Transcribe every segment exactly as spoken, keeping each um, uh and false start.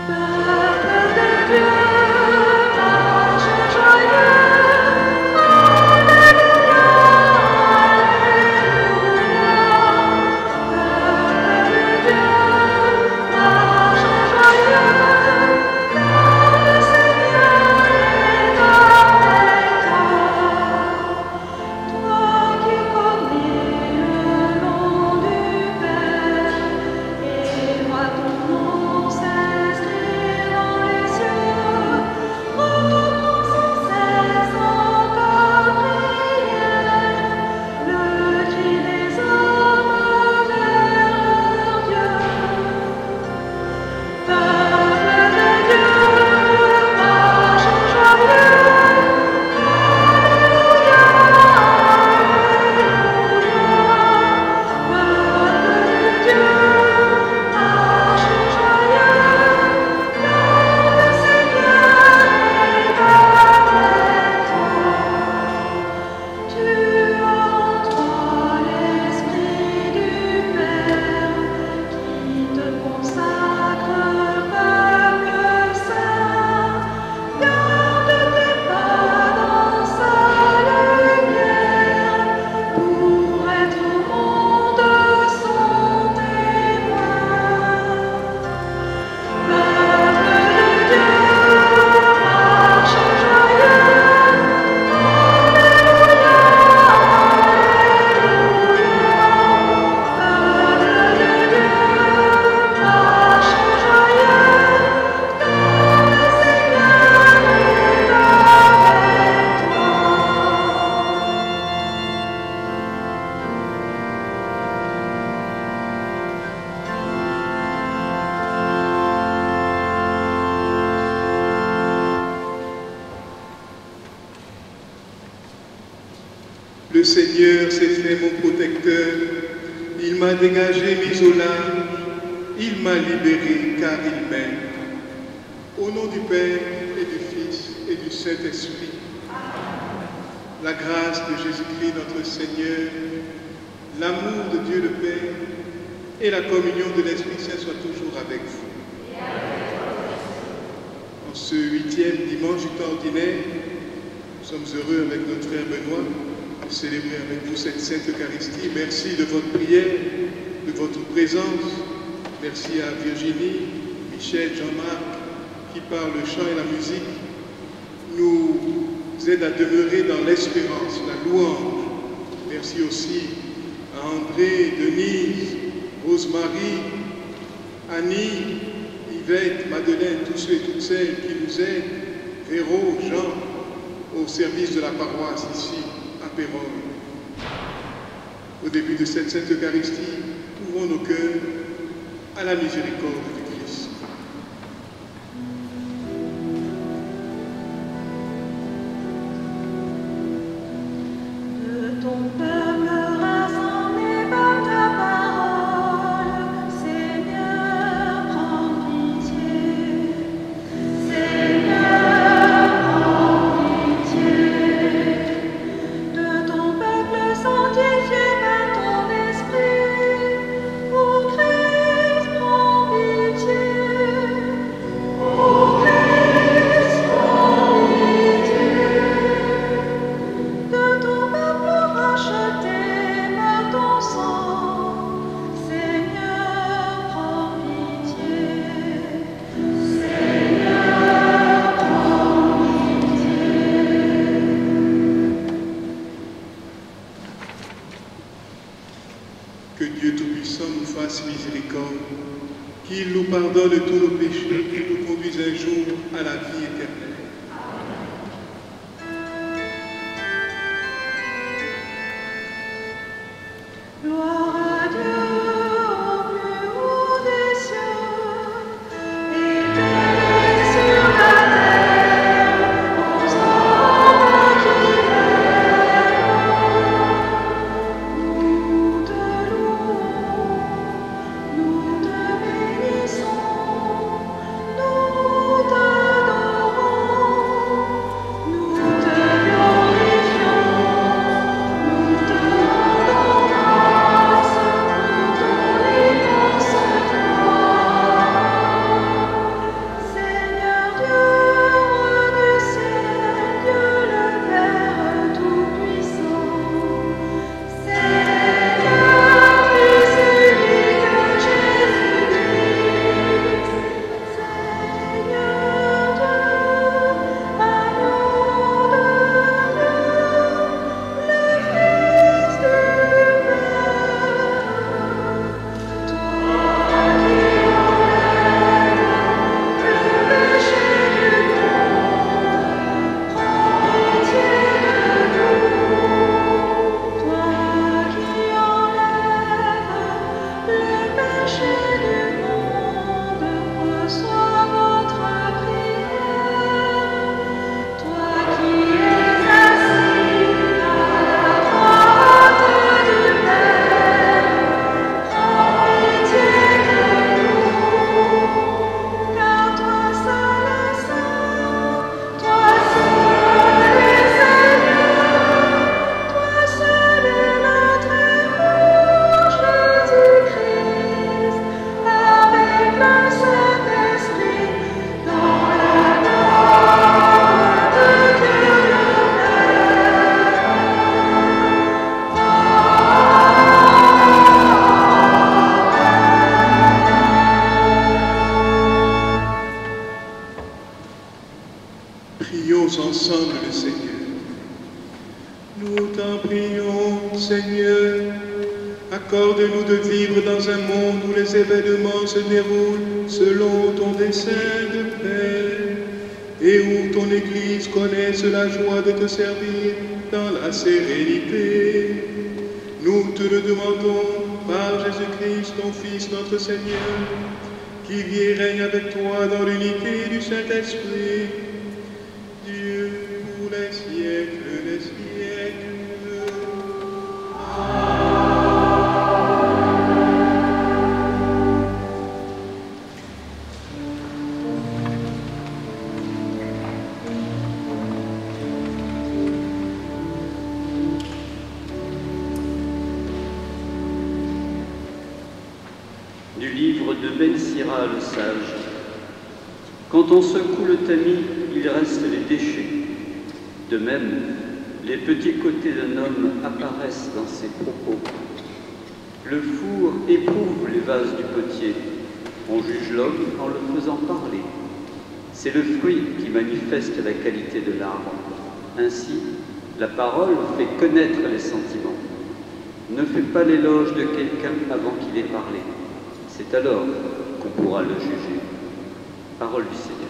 Le Seigneur s'est fait mon protecteur, il m'a dégagé mis au large, il m'a libéré car il m'aime. Au nom du Père et du Fils et du Saint-Esprit, la grâce de Jésus-Christ notre Seigneur, l'amour de Dieu le Père et la communion de l'Esprit Saint soient toujours avec vous. En ce huitième dimanche du temps ordinaire, nous sommes heureux avec notre frère Benoît de célébrer avec vous cette Sainte Eucharistie. Merci de votre prière, de votre présence. Merci à Virginie, Michel, Jean-Marc qui par le chant et la musique nous aident à demeurer dans l'espérance, la louange. Merci aussi à André, Denise, Rosemary, Annie, Yvette, Madeleine, tous ceux et toutes celles qui nous aident, Véro, Jean, au service de la paroisse ici à Péronne. Au début de cette Sainte Eucharistie, ouvrons nos cœurs à la miséricorde du Christ. De ton peuple rassemblé par ta parole, Seigneur, prends pitié. Seigneur, prends pitié. De ton peuple sanctifié par ton esprit, ô Christ, prends pitié. Ô Christ, prends pitié. De ton peuple racheté par ton sang, Seigneur, prends pitié. Seigneur, prends pitié. Que Dieu Tout-Puissant nous fasse miséricorde, qu'il nous pardonne tous nos péchés et nous conduise un jour à la vie éternelle. Gloire à Dieu au plus haut des cieux, et paix sur la terre aux hommes qui l'aiment. Nous te louons, nous te bénissons, nous t'adorons. Prions ensemble le Seigneur. Nous t'en prions, Seigneur, accorde-nous de vivre dans un monde où les événements se déroulent selon ton dessein de paix et où ton Église connaisse la joie de te servir dans la sérénité. Nous te le demandons par Jésus-Christ, ton Fils, notre Seigneur, qui vit et règne avec toi dans l'unité du Saint-Esprit, Dieu pour les siècles des siècles. Du livre de Ben Sira le sage. Quand on secoue le tamis, il reste les déchets. De même, les petits côtés d'un homme apparaissent dans ses propos. Le four éprouve les vases du potier. On juge l'homme en le faisant parler. C'est le fruit qui manifeste la qualité de l'arbre. Ainsi, la parole fait connaître les sentiments. Ne fais pas l'éloge de quelqu'un avant qu'il ait parlé. C'est alors qu'on pourra le juger. Parole du Seigneur.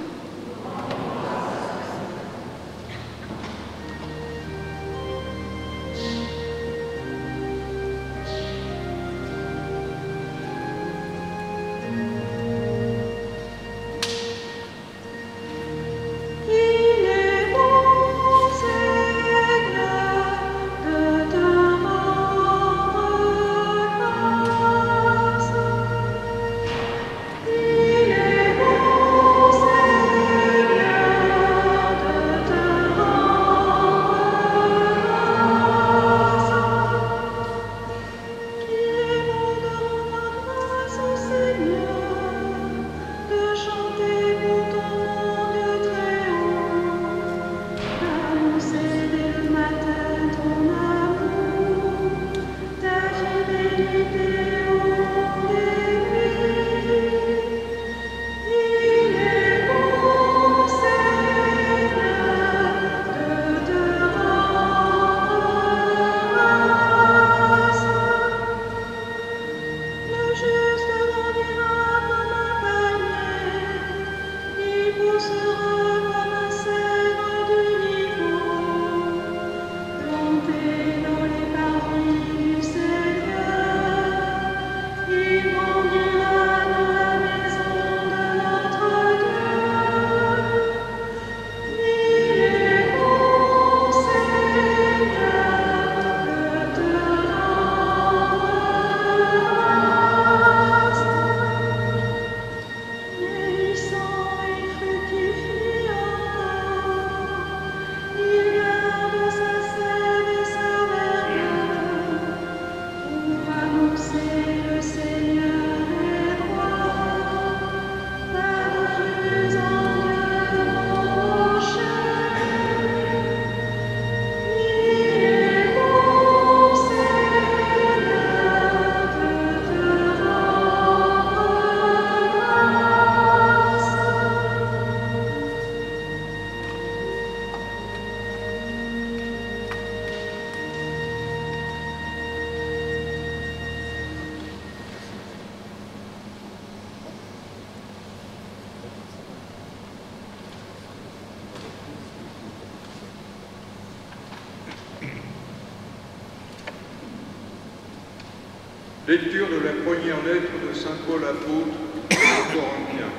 Lecture de la première lettre de saint Paul apôtre aux Corinthiens.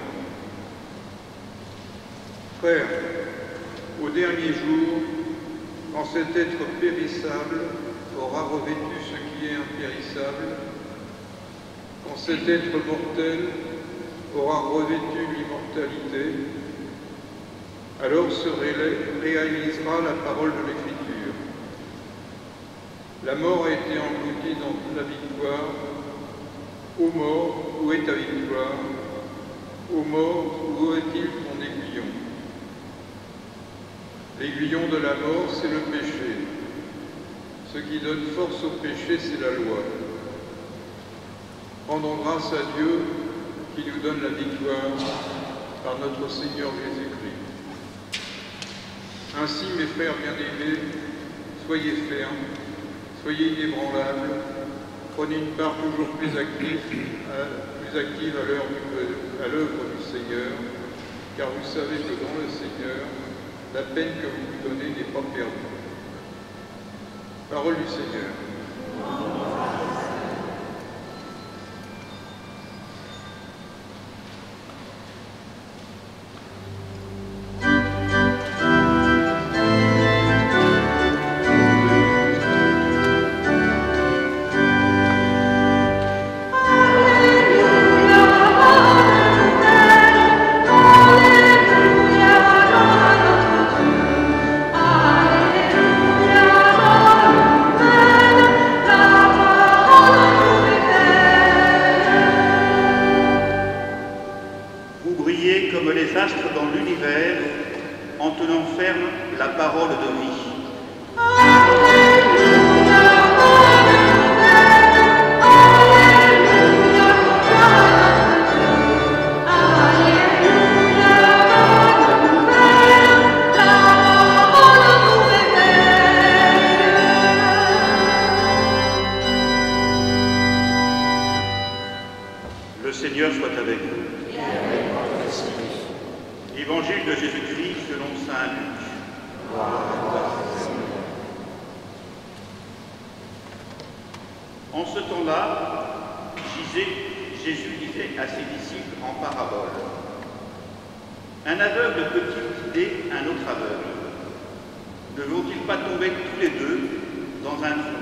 Frères, au dernier jour, quand cet être périssable aura revêtu ce qui est impérissable, quand cet être mortel aura revêtu l'immortalité, alors se réalisera la parole de l'Écriture. La mort a été engloutie dans la victoire. Ô mort, où est ta victoire? Ô mort, où est-il ton aiguillon? L'aiguillon de la mort, c'est le péché. Ce qui donne force au péché, c'est la loi. Rendons grâce à Dieu qui nous donne la victoire par notre Seigneur Jésus-Christ. Ainsi, mes frères bien-aimés, soyez fermes, soyez inébranlables, prenez une part toujours plus active à, plus active à l'œuvre du, à l'œuvre du Seigneur, car vous savez que dans le Seigneur, la peine que vous vous donnez n'est pas perdue. Parole du Seigneur. Évangile de Jésus-Christ selon saint Luc. En ce temps-là, Jésus disait à ses disciples en parabole: un aveugle peut-il guider un autre aveugle? Ne vont-ils pas tomber tous les deux dans un trou?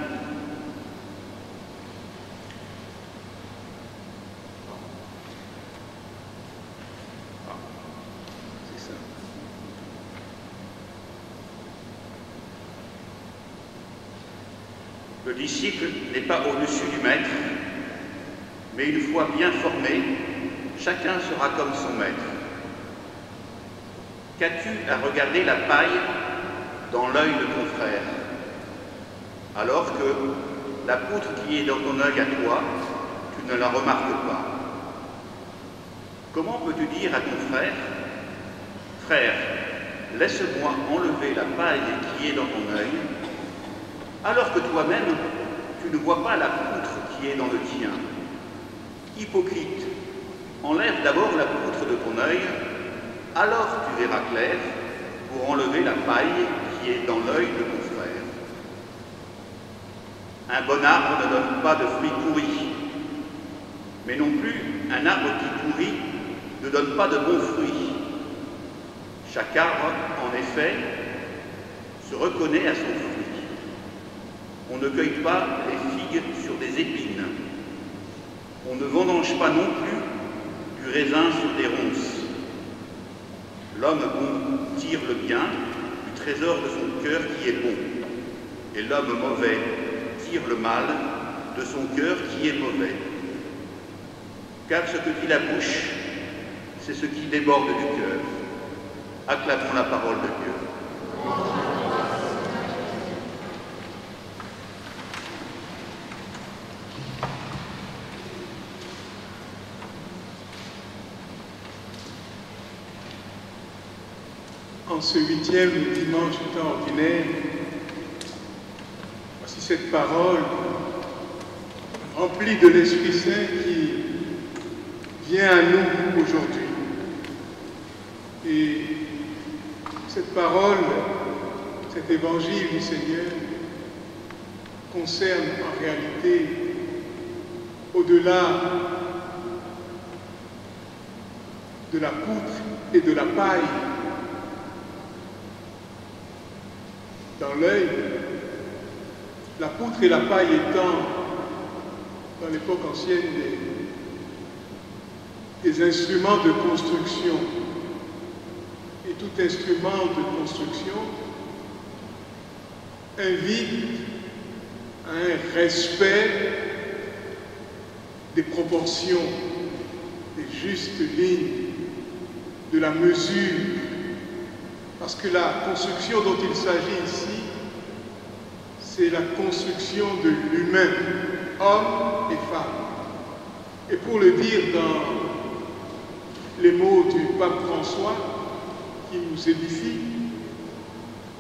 Le disciple n'est pas au-dessus du maître, mais une fois bien formé, chacun sera comme son maître. Qu'as-tu à regarder la paille dans l'œil de ton frère, alors que la poutre qui est dans ton œil à toi, tu ne la remarques pas? Comment peux-tu dire à ton frère: frère, laisse-moi enlever la paille qui est dans ton œil, alors que toi-même, tu ne vois pas la poutre qui est dans le tien? Hypocrite, enlève d'abord la poutre de ton œil, alors tu verras clair pour enlever la paille qui est dans l'œil de ton frère. Un bon arbre ne donne pas de fruits pourris, mais non plus un arbre qui pourrit ne donne pas de bons fruits. Chaque arbre, en effet, se reconnaît à son fruit. On ne cueille pas les figues sur des épines. On ne vendange pas non plus du raisin sur des ronces. L'homme bon tire le bien du trésor de son cœur qui est bon, et l'homme mauvais tire le mal de son cœur qui est mauvais. Car ce que dit la bouche, c'est ce qui déborde du cœur. Acclamons la parole de Dieu. En ce huitième dimanche du temps ordinaire, voici cette parole remplie de l'Esprit Saint qui vient à nous aujourd'hui. Et cette parole, cet évangile du Seigneur concerne en réalité, au-delà de la poutre et de la paille, dans l'œil, la poutre et la paille étant, dans l'époque ancienne, des, des instruments de construction. Et tout instrument de construction invite à un respect des proportions, des justes lignes, de la mesure. Parce que la construction dont il s'agit ici, c'est la construction de l'humain, homme et femme. Et pour le dire dans les mots du pape François, qui nous édifie,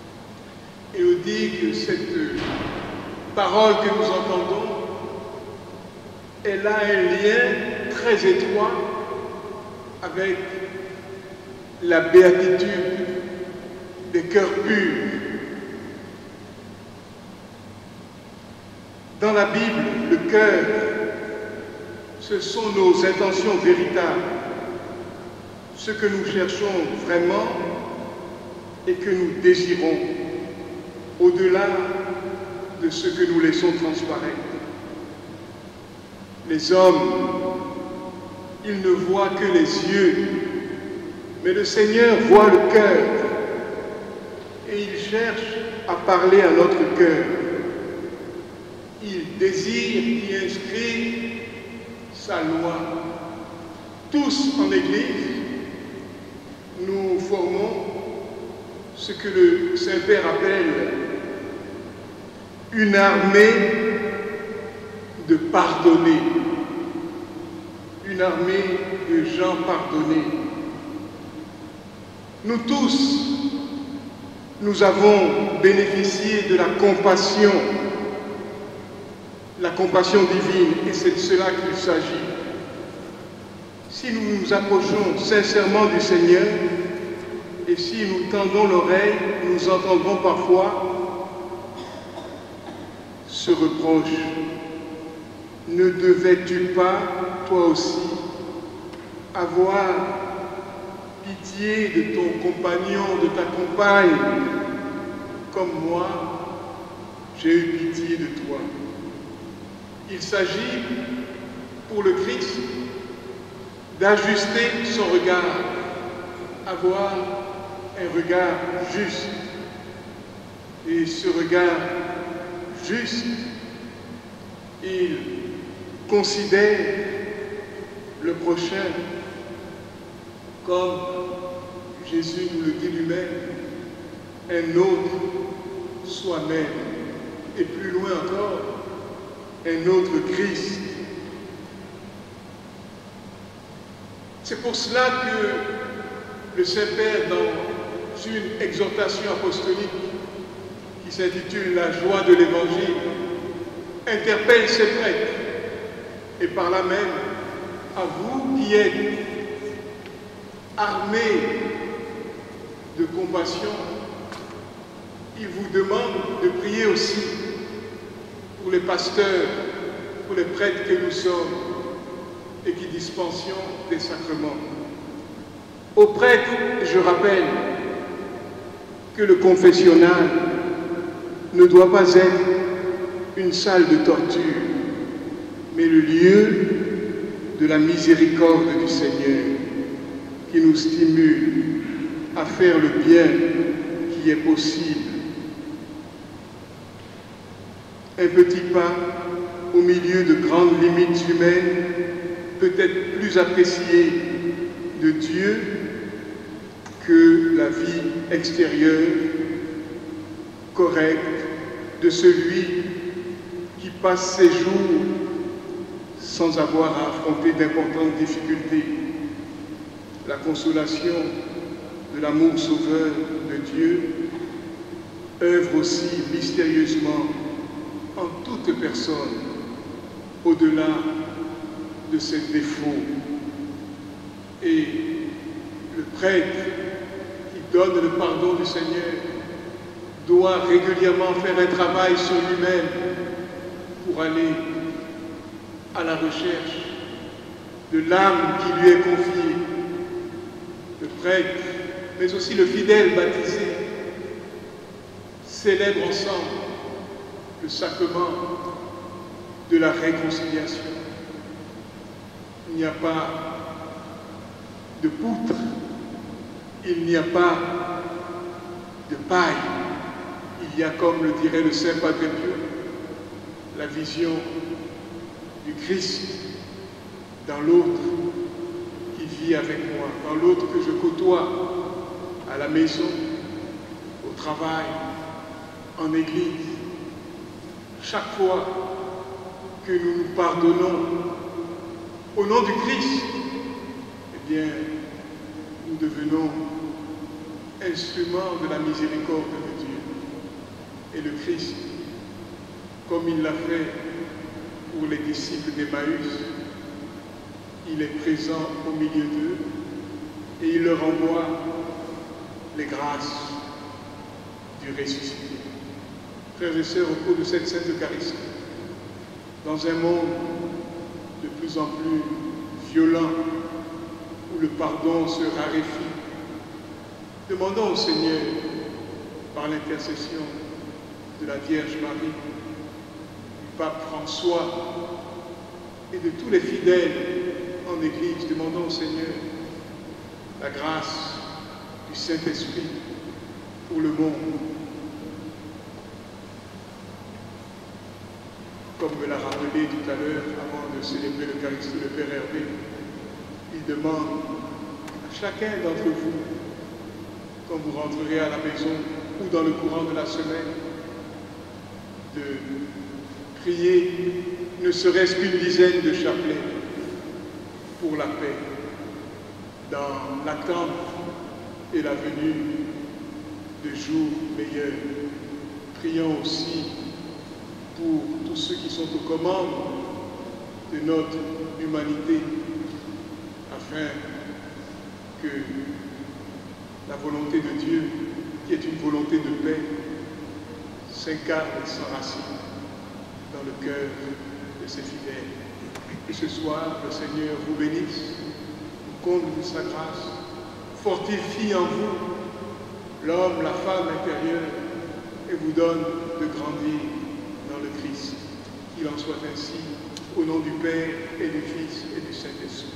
et nous dit que cette parole que nous entendons, elle a un lien très étroit avec la béatitude des cœurs purs. Dans la Bible, le cœur, ce sont nos intentions véritables, ce que nous cherchons vraiment et que nous désirons, au-delà de ce que nous laissons transparaître. Les hommes, ils ne voient que les yeux, mais le Seigneur voit le cœur et il cherche à parler à notre cœur. Il désire y inscrire sa loi. Tous en Église, nous formons ce que le Saint-Père appelle une armée de pardonnés, une armée de gens pardonnés. Nous tous, nous avons bénéficié de la compassion, la compassion divine, et c'est de cela qu'il s'agit. Si nous nous approchons sincèrement du Seigneur, et si nous tendons l'oreille, nous entendrons parfois ce reproche. Ne devais-tu pas, toi aussi, avoir pitié de ton compagnon, de ta compagne, comme moi, j'ai eu pitié de toi. Il s'agit, pour le Christ, d'ajuster son regard, avoir un regard juste. Et ce regard juste, il considère le prochain comme Jésus nous le dit lui-même, un autre soi-même, et plus loin encore, un autre Christ. C'est pour cela que le Saint-Père, dans une exhortation apostolique qui s'intitule « La joie de l'Évangile », interpelle ses prêtres, et par là même, à vous qui êtes armés de compassion, il vous demande de prier aussi pour les pasteurs, pour les prêtres que nous sommes et qui dispensions des sacrements. Aux prêtres, je rappelle que le confessionnal ne doit pas être une salle de torture, mais le lieu de la miséricorde du Seigneur qui nous stimule à faire le bien qui est possible. Un petit pas au milieu de grandes limites humaines, peut-être plus apprécié de Dieu que la vie extérieure correcte de celui qui passe ses jours sans avoir à affronter d'importantes difficultés. La consolation de l'amour sauveur de Dieu œuvre aussi mystérieusement en toute personne, au-delà de ses défauts. Et le prêtre qui donne le pardon du Seigneur doit régulièrement faire un travail sur lui-même pour aller à la recherche de l'âme qui lui est confiée. Le prêtre, mais aussi le fidèle baptisé, célèbrent ensemble le sacrement de la réconciliation. Il n'y a pas de poutre, il n'y a pas de paille, il y a, comme le dirait le Saint Padre Pio, la vision du Christ dans l'autre qui vit avec moi, dans l'autre que je côtoie à la maison, au travail, en église. Chaque fois que nous nous pardonnons au nom du Christ, eh bien, nous devenons instruments de la miséricorde de Dieu. Et le Christ, comme il l'a fait pour les disciples d'Emmaüs, il est présent au milieu d'eux et il leur envoie les grâces du ressuscité. Frères et sœurs, au cours de cette Sainte Eucharistie, dans un monde de plus en plus violent, où le pardon se raréfie, demandons au Seigneur, par l'intercession de la Vierge Marie, du pape François et de tous les fidèles en Église, demandons au Seigneur la grâce du Saint-Esprit pour le monde. Comme me l'a rappelé tout à l'heure, avant de célébrer l'Eucharistie, le Père Hervé, il demande à chacun d'entre vous, quand vous rentrerez à la maison ou dans le courant de la semaine, de prier ne serait-ce qu'une dizaine de chapelets pour la paix, dans l'attente et la venue de jours meilleurs. Prions aussi pour tous ceux qui sont aux commandes de notre humanité, afin que la volonté de Dieu, qui est une volonté de paix, s'incarne et s'enracine dans le cœur de ses fidèles. Que ce soir, le Seigneur vous bénisse, vous comble de sa grâce, fortifie en vous l'homme, la femme intérieure, et vous donne de grandir dans le Christ. Qu'il en soit ainsi, au nom du Père et du Fils et du Saint-Esprit.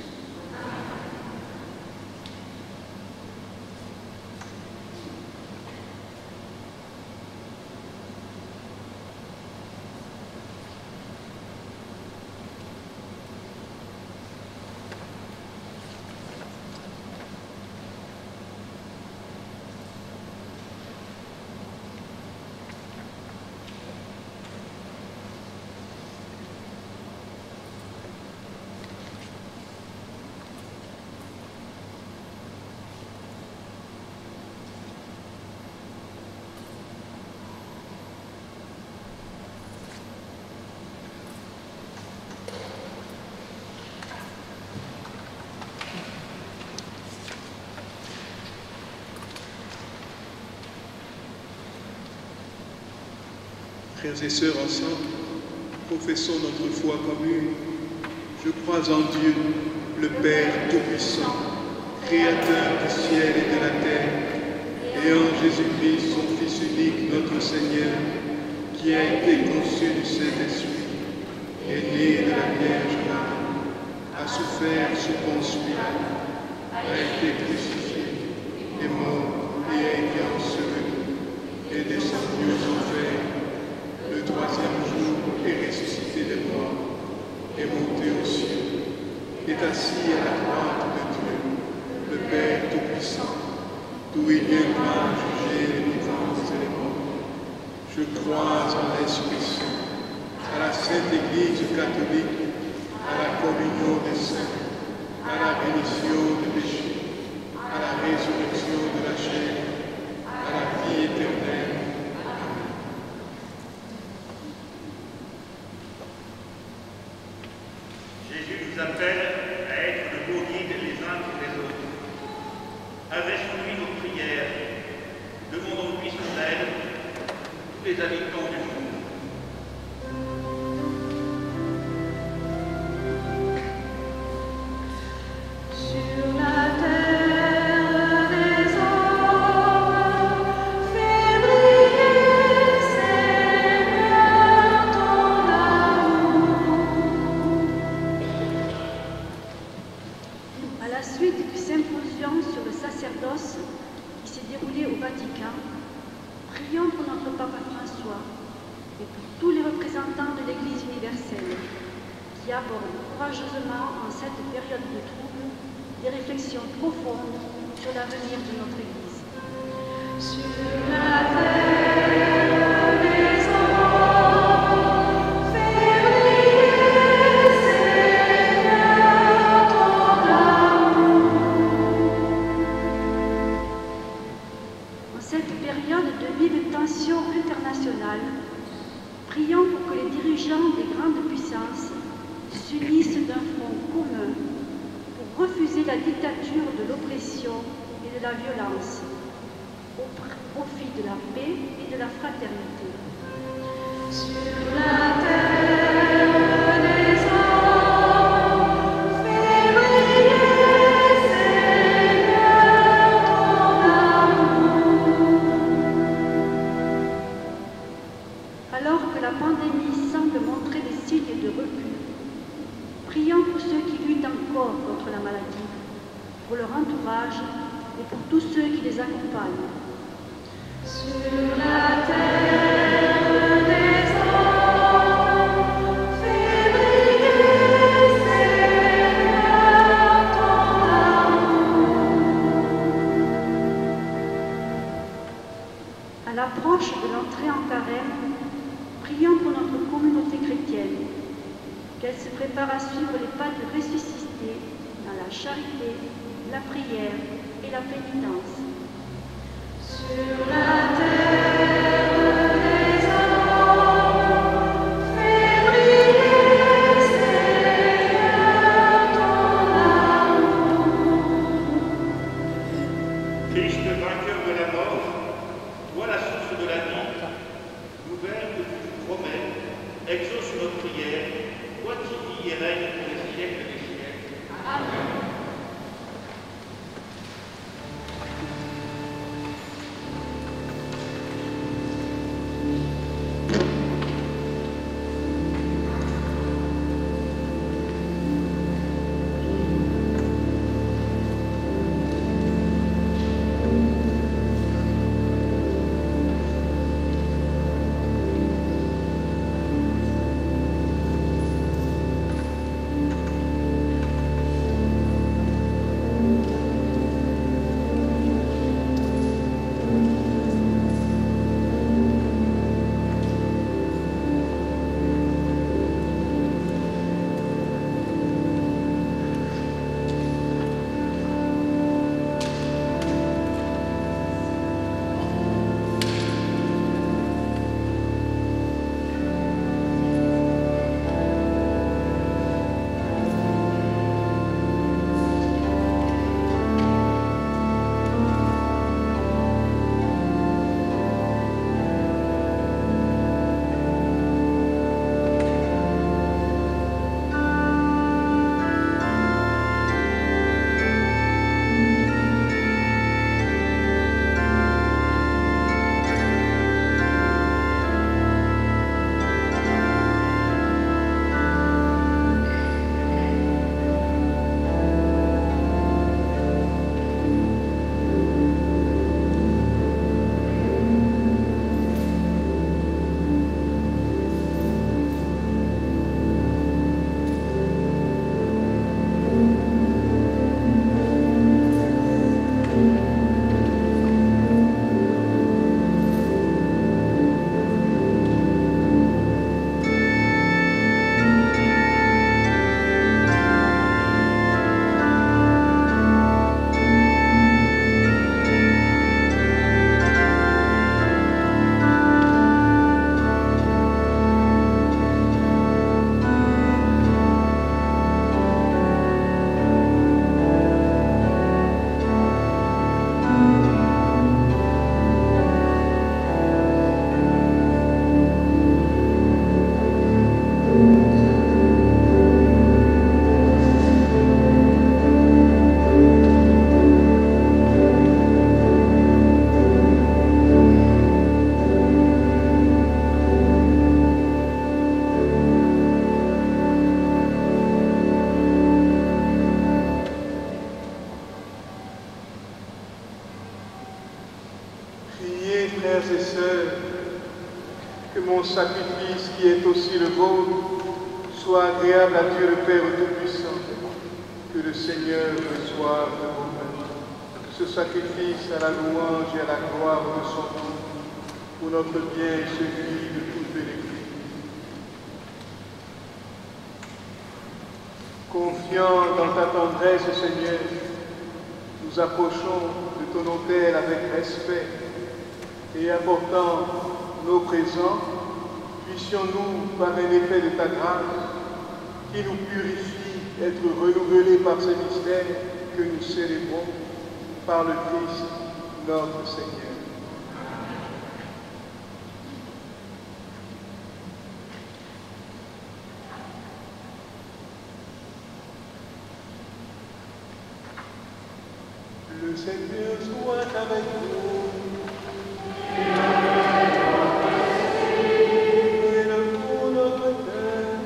Frères et sœurs, ensemble, professons notre foi commune. Je crois en Dieu, le Père Tout-Puissant, Créateur du ciel et de la terre, et en Jésus-Christ, son Fils unique, notre Seigneur, qui a été conçu du Saint-Esprit, est né de la Vierge Marie, a souffert sous Ponce Pilate, a été crucifié, est mort et a été enseveli, est descendu aux enfers. Le troisième jour est ressuscité des morts, est monté aux cieux, est assis à la droite de Dieu, le Père Tout-Puissant, d'où il viendra juger les vivants et les morts. Je crois en l'Esprit Saint, à la Sainte Église catholique, à la communion des saints, à la rémission des péchés, à la résurrection de la chair, à la vie éternelle. Jésus nous appelle à être de beaux guides les uns pour les autres. Adressons-lui nos prières, demandons-lui son aide, tous les habitants du monde. Sur la terre des hommes, fais briller, Seigneur, ton amour. À la suite du symposium sur le sacerdoce qui s'est déroulé au Vatican, prions pour notre Papa François et pour tous les représentants de l'Église universelle qui abordent courageusement en cette période de trouble des réflexions profondes sur l'avenir de notre Église. Sur la terre des hommes, fais briller, Seigneur, ton amour. En cette période de vive tension internationale, la dictature de l'oppression et de la violence, au profit de la paix et de la fraternité. Sur la terre des hommes, fais briller, Seigneur, ton amour. Alors que la pandémie semble montrer des signes de recul, prions pour ceux qui luttent encore contre la maladie, pour leur entourage et pour tous ceux qui les accompagnent. Sur la terre des hommes, fais briller, Seigneur, ton amour. À l'approche de l'entrée en carême, prions pour notre communauté chrétienne, qu'elle se prépare à suivre les pas du ressuscité dans la charité, la prière et la pénitence. Sur la terre des hommes, fais briller, Seigneur, ton amour. Christ, vainqueur de la mort, toi la source de la vie, l'ouvert que tu nous promets, exauce notre prière, toi qui vis et règnes pour les siècles des siècles. Amen. Sacrifice qui est aussi le vôtre soit agréable à Dieu le Père Tout-Puissant, que le Seigneur reçoive de vos mains ce sacrifice à la louange et à la gloire de son nom, pour notre bien et celui de toute l'Église. Confiants dans ta tendresse, Seigneur, nous approchons de ton autel avec respect et apportant nos présents, puissions-nous, par un effet de ta grâce, qui nous purifie, être renouvelés par ces mystères, que nous célébrons par le Christ notre Seigneur. Le Seigneur soit avec vous. Élevons notre cœur.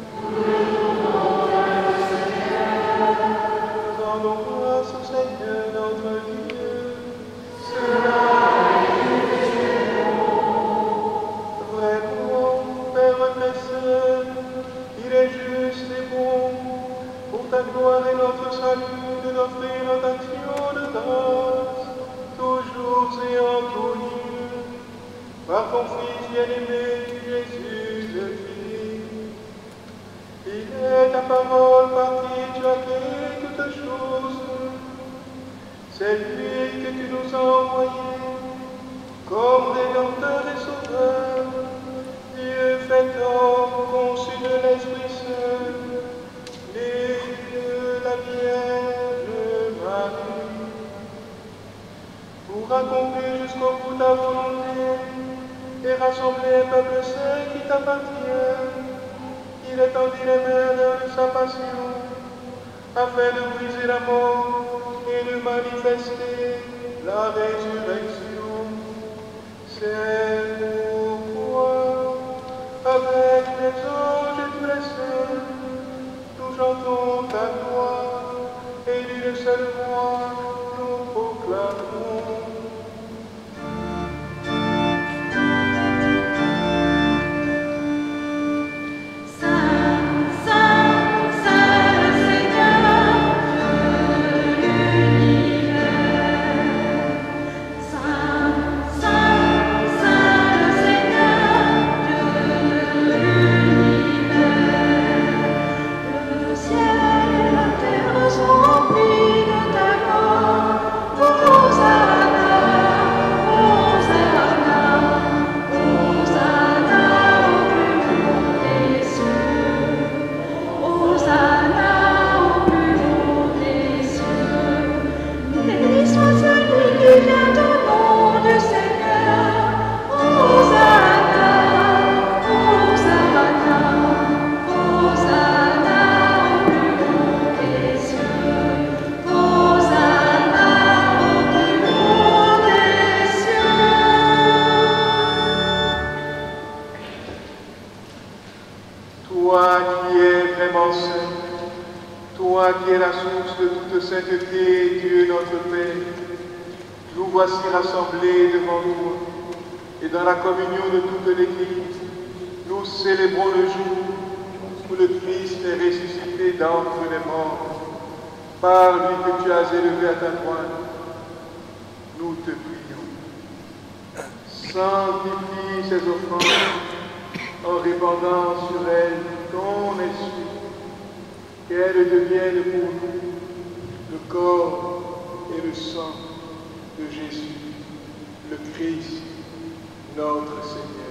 Rendons grâce au Seigneur notre Dieu. Vraiment, Père reconnaisseur, il est juste et bon, pour ta gloire et notre salut, de t'offrir notre action de grâce, toujours et en tout lieu, par ton Fils bien-aimé, Jésus le Christ. Il est ta parole par qui tu as créé toutes choses. C'est lui que tu nous as envoyé comme Rédempteur et Sauveur, Dieu fait homme, conçu de l'Esprit Saint, né de la Vierge Marie, pour accomplir jusqu'au bout ta volonté et rassembler un peuple saint qui t'appartient. Il étendit les mains de sa passion, afin de briser la mort et de manifester la résurrection. C'est pourquoi, avec les anges et tous les saints, nous chantons ta gloire et d'une seule voix nous proclamons. Toi qui es la source de toute sainteté, Dieu notre Père, nous voici rassemblés devant toi, et dans la communion de toute l'Église, nous célébrons le jour où le Christ est ressuscité d'entre les morts, par lui que tu as élevé à ta droite. Nous te prions. Sanctifie ces offrandes en répandant sur elles ton esprit, qu'elles deviennent pour nous le corps et le sang de Jésus, le Christ, notre Seigneur.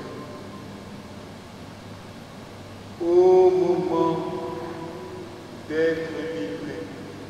Au moment d'être livré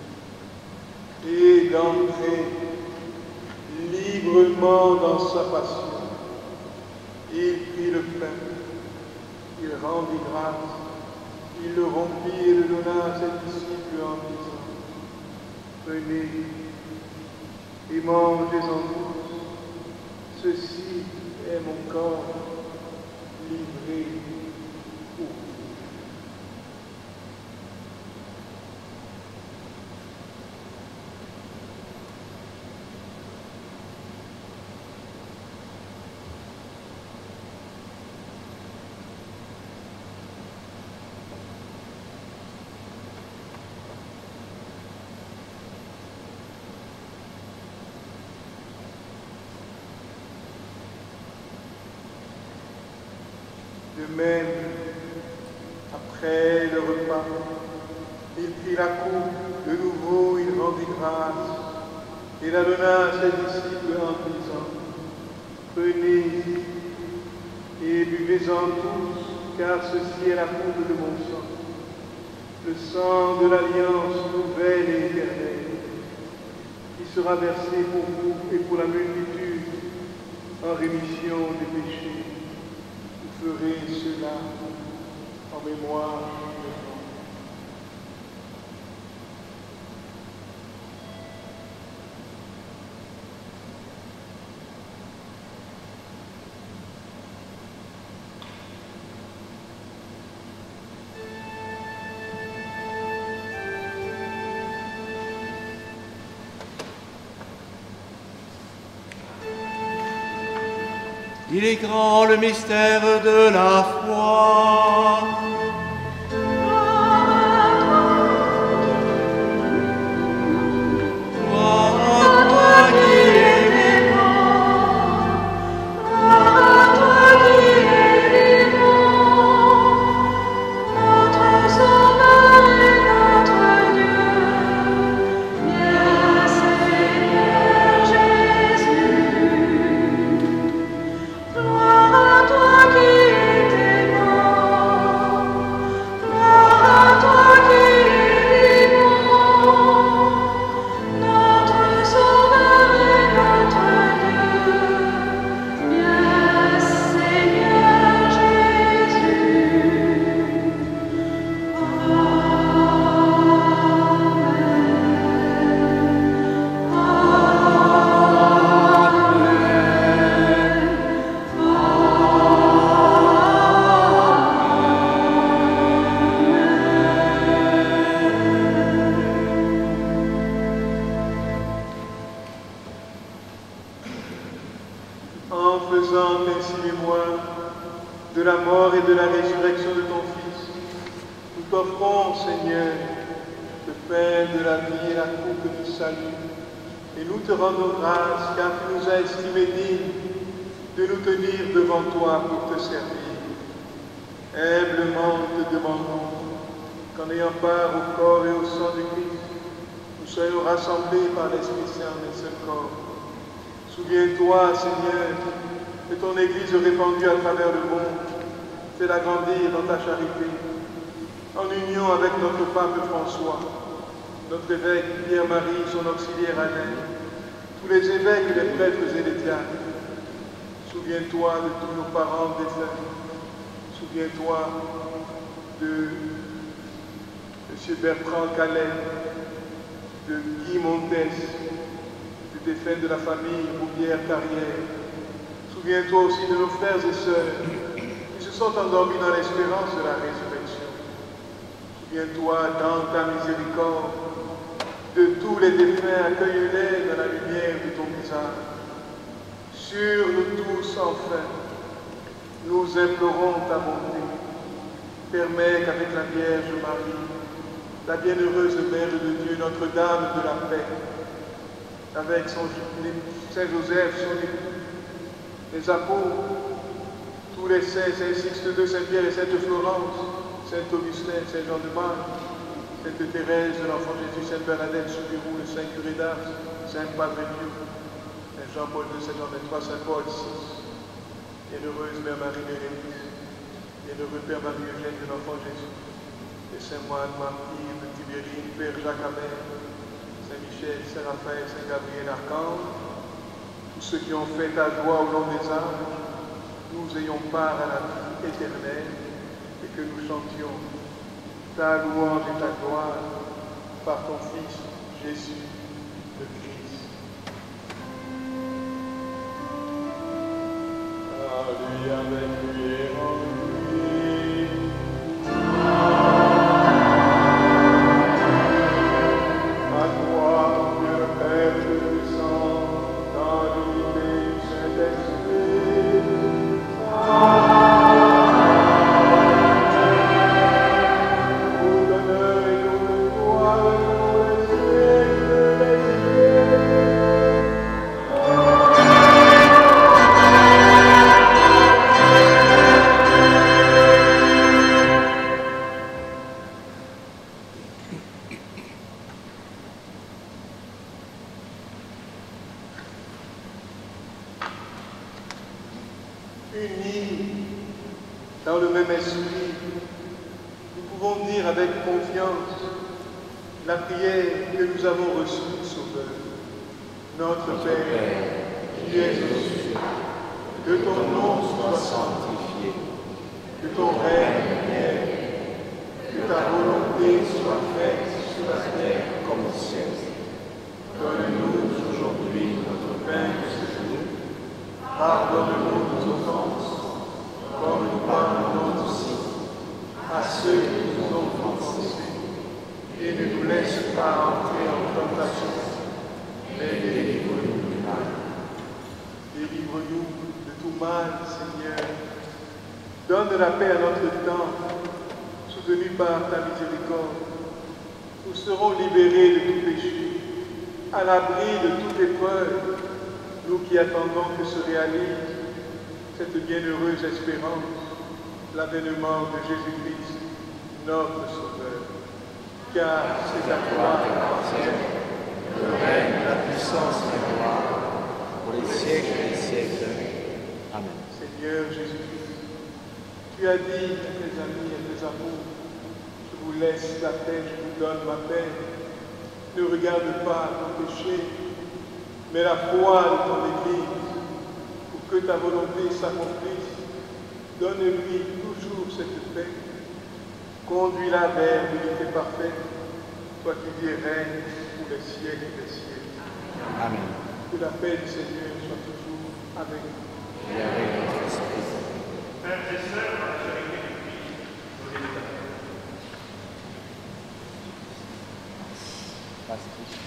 et d'entrer librement dans sa passion, il prit le pain, il rendit grâce, il le rompit et le donna à ses disciples en disant: Prenez et mangez-en tous, ceci est mon corps livré pour vous. De même, après le repas, il prit la coupe, de nouveau il rendit grâce, et la donna à ses disciples en disant: Prenez et buvez-en tous, car ceci est la coupe de mon sang, le sang de l'alliance nouvelle et éternelle, sera versé pour vous et pour la multitude en rémission des péchés. Vous ferez cela en mémoire de moi. Il est grand le mystère de la foi. En faisant ainsi mémoire de la mort et de la résurrection de ton Fils, nous t'offrons, Seigneur, le pain de la vie et la coupe du salut, et nous te rendons grâce car tu nous as estimés dignes de nous tenir devant toi pour te servir. Humblement nous te demandons qu'en ayant part au corps et au sang du Christ, nous soyons rassemblés par l'Esprit Saint en un seul corps. Souviens-toi, Seigneur, de ton Église répandue à travers le monde. Fais-la grandir dans ta charité, en union avec notre pape François, notre évêque Pierre-Marie, son auxiliaire Alain, tous les évêques, les prêtres et les diacres. Souviens-toi de tous nos parents défunts. Souviens-toi de M. Bertrand Calais, de Guy Montes, du défunt de la famille Roubière-Carrière. Souviens-toi aussi de nos frères et sœurs qui se sont endormis dans l'espérance de la résurrection. Souviens-toi dans ta miséricorde de tous les défunts, accueille-les dans la lumière de ton visage. Sur nous tous, enfin, nous implorons ta bonté. Permets qu'avec la Vierge Marie, la bienheureuse Mère de Dieu, Notre-Dame de la paix, avec son Saint Joseph, son époux, les apôtres, tous les saints, Saint Sixte de Saint-Pierre et Sainte Florence, Saint Augustin, Saint Jean de Marc, Sainte Thérèse de l'Enfant Jésus, Sainte Bernadette Soubirous, le Saint Curé d'Ars, Saint Padre Pio, Saint Jean-Paul deux, Saint Jean vingt-trois, Saint Paul six, Bienheureuse Mère Marie Bérénice, Bienheureux Père Marie-Eugène de l'Enfant Jésus, les Saint Moine Martyr de Tibérine, Père Jacques Amer, Saint Michel, Saint Raphaël, Saint Gabriel Archange, tous ceux qui ont fait ta joie au long des âges, nous ayons part à la vie éternelle et que nous chantions ta louange et ta gloire par ton Fils Jésus le Christ. À lui avec lui et en lui. À toi, Dieu le Père Tout-Puissant, dans l'unité du Saint-Esprit. Tout honneur et toute gloire pour les siècles des siècles. Unis dans le même esprit, nous pouvons dire avec confiance la prière que nous avons reçue du Sauveur. Notre Père, qui es aux cieux, que ton nom soit sanctifié, que ton règne vienne, que ta volonté soit faite sur la terre comme au ciel. Donne-nous aujourd'hui notre pain de ce jour. Pardonne-nous nos offenses, comme nous pardonnons aussi à ceux qui nous ont offensés. Et ne nous laisse pas entrer en tentation, mais délivre-nous du mal. Délivre-nous de tout mal, Seigneur. Donne la paix à notre temps, soutenu par ta miséricorde. Nous serons libérés de tout péché, à l'abri de toute épreuve, nous qui attendons que se réalise cette bienheureuse espérance, l'avènement de Jésus-Christ, notre Sauveur. Car c'est à toi qu'appartient le règne, la puissance et la gloire, pour les siècles des siècles. Amen. Seigneur Jésus-Christ, tu as dit à tes amis et tes amours, je vous laisse la paix, je vous donne ma paix. Ne regarde pas ton péché, mais la foi de ton Église, pour que ta volonté s'accomplisse. Donne-lui toujours cette paix. Conduis-la vers l'unité parfaite, toi qui vis et règnes pour les siècles des siècles. Amen. Que la paix du Seigneur soit toujours avec nous. Et avec notre esprit. Frères et sœurs, dans la charité du Christ, nous les Merci.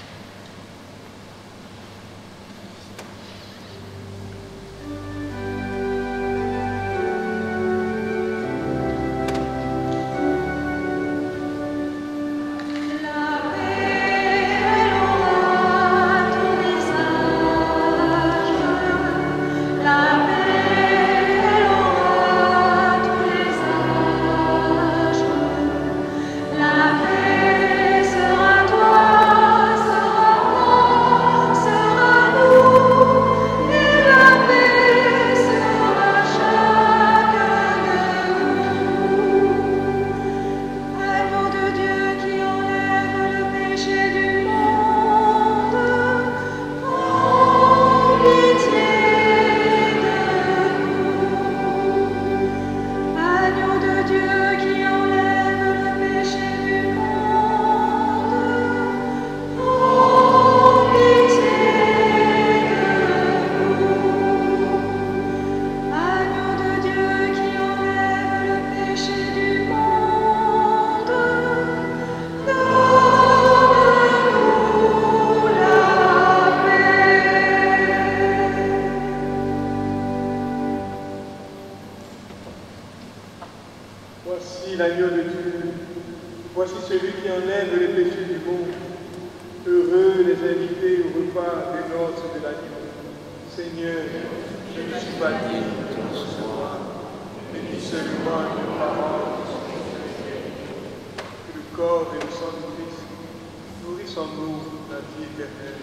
Voici l'agneau de Dieu, voici celui qui enlève les péchés du monde. Heureux les invités au repas des noces de l'agneau. Seigneur, je ne suis pas digne de te recevoir, mais dis seulement une parole de son Seigneur. Que le corps et le sang du Christ nourrissent en nous la vie éternelle.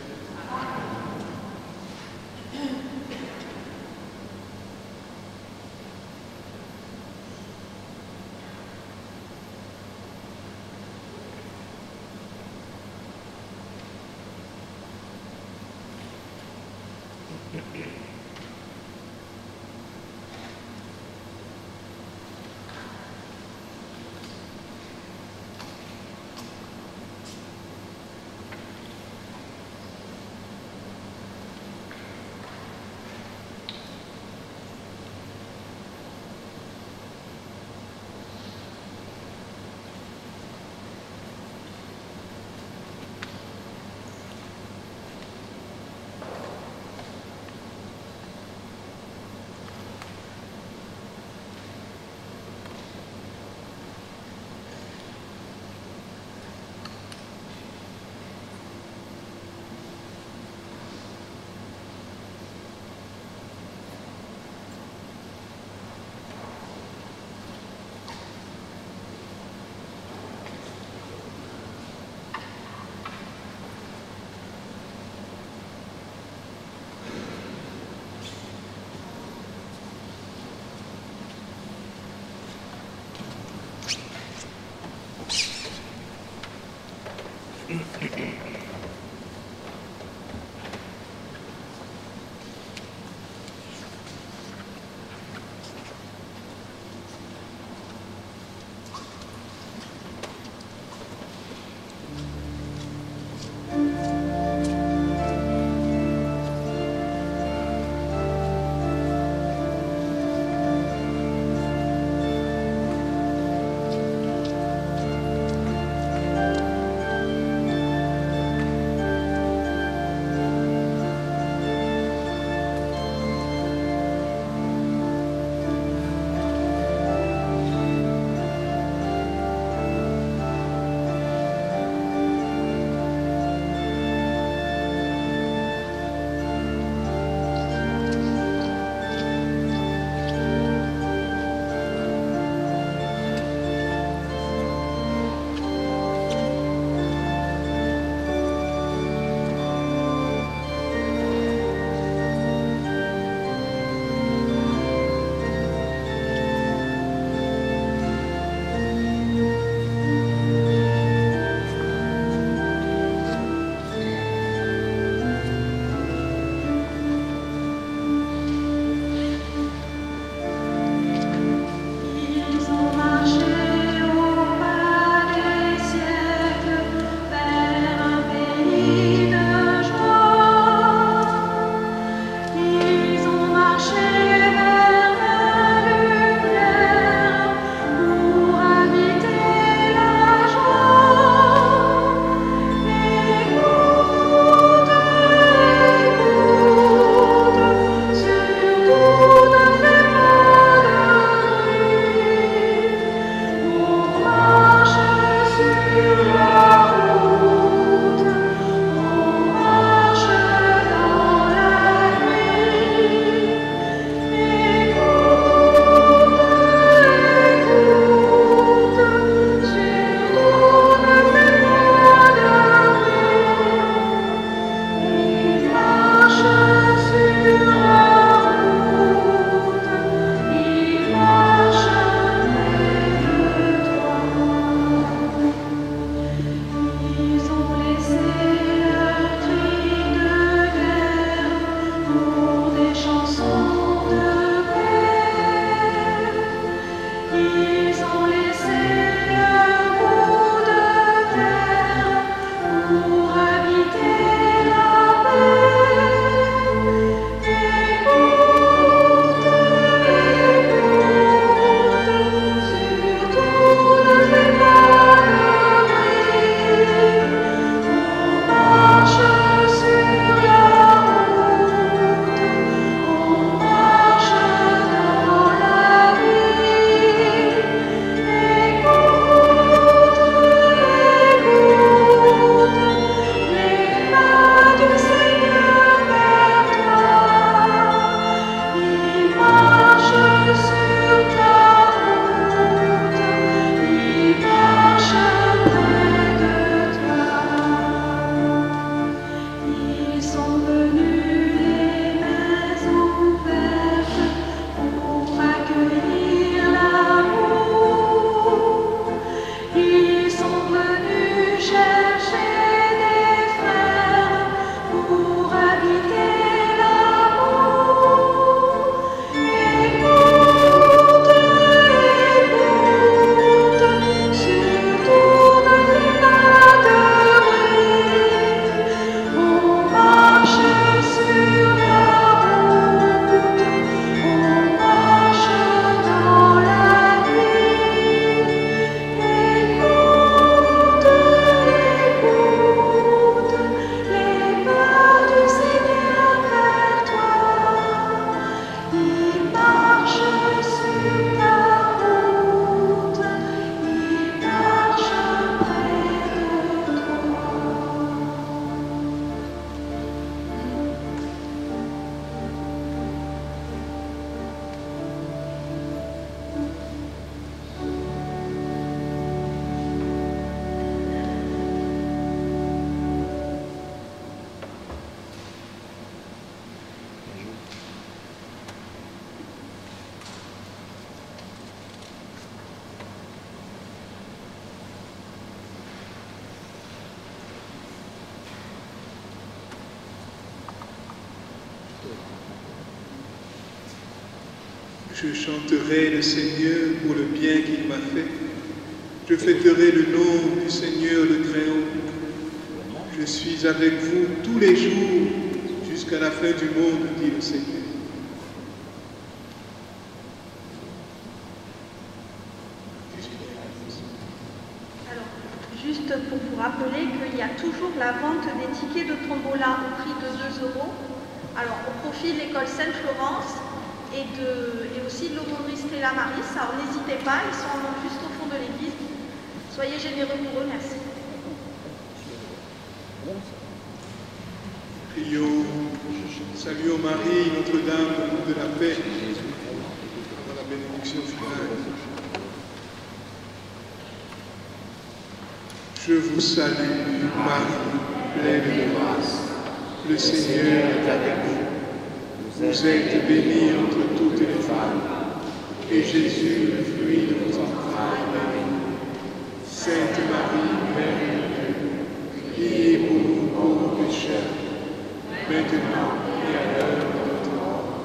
Je chanterai le Seigneur pour le bien qu'il m'a fait. Je fêterai le nom du Seigneur le Très-Haut. Je suis avec vous tous les jours jusqu'à la fin du monde, dit le Seigneur. Alors, juste pour vous rappeler qu'il y a toujours la vente des tickets de tombola au prix de deux euros. Alors, au profit de l'école Sainte-Florence et, de, et aussi de l'aumônerie Stella Maris. Alors, n'hésitez pas, ils sont juste au fond de l'église. Soyez généreux pour eux, merci. Prions, saluons Marie, Notre-Dame de la paix, avant la bénédiction finale. Je vous salue, Marie, pleine de grâce. Le Seigneur est avec vous. Vous êtes bénie entre toutes les femmes, et Jésus, le fruit de vos entrailles, est béni. Sainte Marie, Mère de Dieu, priez pour nous pauvres pécheurs, maintenant et à l'heure de notre mort.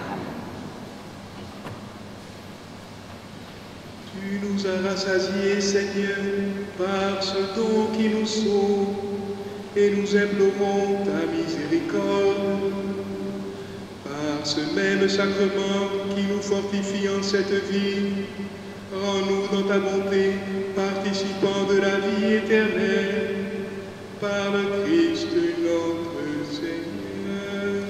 Tu nous as rassasiés, Seigneur, par ce don qui nous sauve, et nous implorons ta miséricorde. Par ce même sacrement qui nous fortifie en cette vie, rends-nous dans ta bonté participants de la vie éternelle, par le Christ notre Seigneur.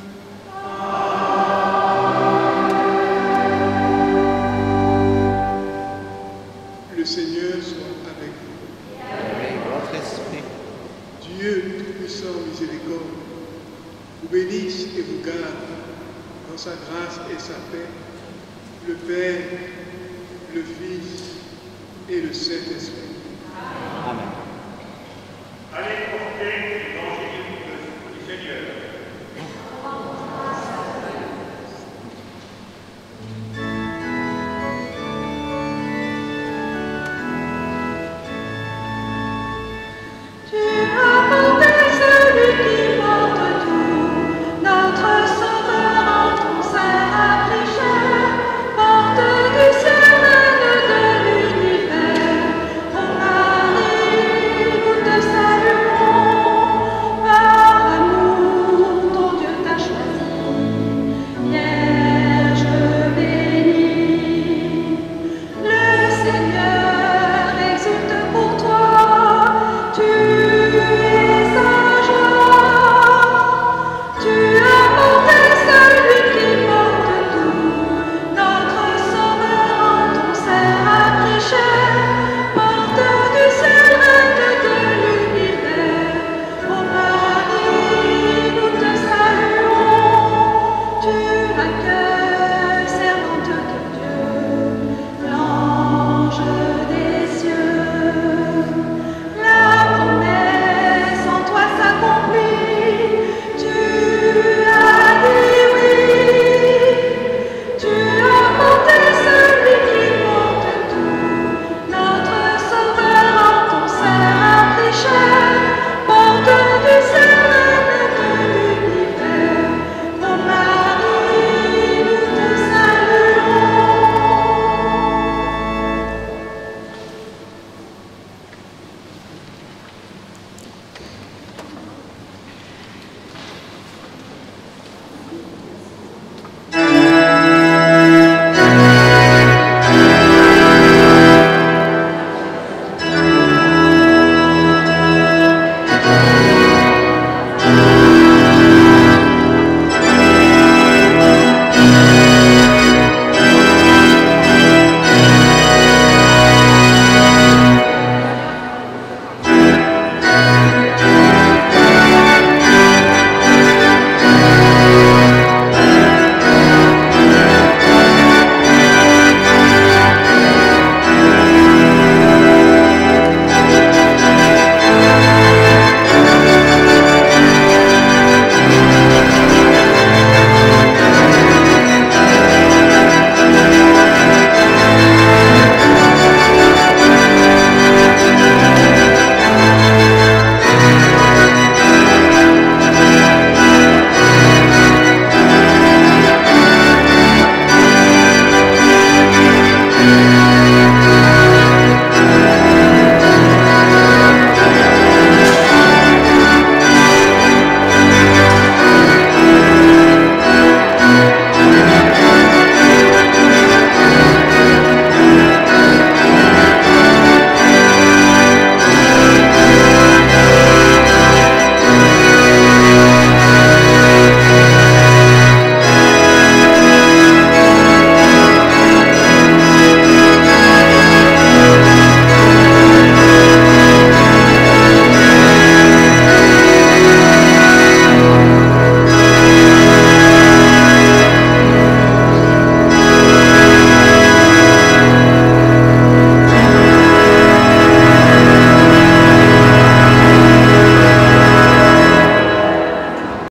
Le Seigneur soit avec vous. Avec votre esprit. Dieu Tout-Puissant, miséricorde, vous bénisse et vous garde dans sa grâce et sa paix, le Père, le Fils et le Saint-Esprit. Amen. Allez porter l'évangile du Seigneur.